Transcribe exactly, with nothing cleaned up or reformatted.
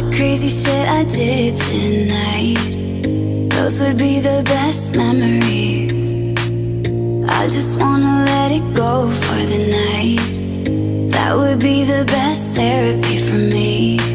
the crazy shit I did tonight, those would be the best memories. I just wanna let it go for the night. That would be the best therapy for me.